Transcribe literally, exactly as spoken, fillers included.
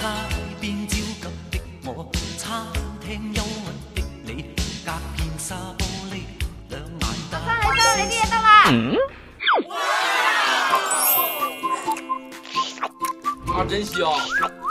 街邊焦急的我，餐廳憂鬱的你，隔片紗玻璃，兩眼大。 起身，你啲嘢得啦。 嗯。 啊，真香！